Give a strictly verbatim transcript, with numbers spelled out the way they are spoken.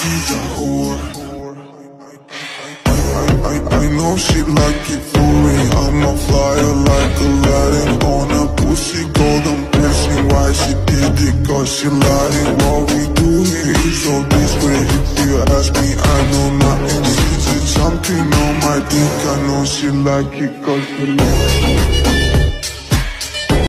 she's a whore. I, I, I know she like it for me. I'm a flyer like Aladdin on a pussy, golden piercing. Why she did it? Cause she lying. What we do here is so discreet. If you ask me, I know nothing. She's something on my dick. I know she like it cause she like it.